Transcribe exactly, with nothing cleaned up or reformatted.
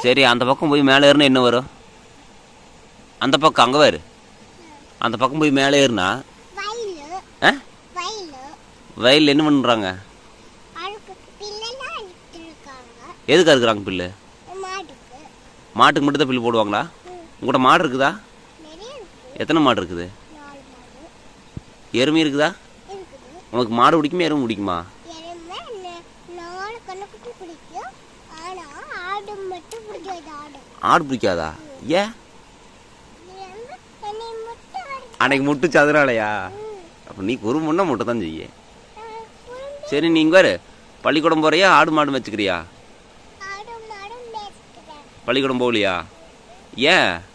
சரி அந்த பக்கம் போய் மேலே ஏறினா என்ன வரும்? அந்த பக்கம் அங்கே வேறு அந்த பக்கம் போய் மேலே ஏறினா ஆ வயலில் என்ன பண்ணுறாங்க? எதுக்கு இருக்கிறாங்க பில்லு? மாட்டுக்கு மட்டும் தான் பில்லு போடுவாங்களா? உங்கள்கிட்ட மாடு இருக்குதா? எத்தனை மாடு இருக்குது? எருமை இருக்குதா? உனக்கு மாடு பிடிக்குமா எருமை பிடிக்குமா? ஆடு பிடிக்காதா? ஏன்? அன்னைக்கு முட்டு சதுராலையா? அப்போ நீ ஒரு முன்னா முட்டை தான் செய்ய. சரி நீங்க வேறு பள்ளிக்கூடம் போறியா ஆடு மாடு வச்சுக்கிறியா? பள்ளிக்கூடம் போகலையா? ஏன்?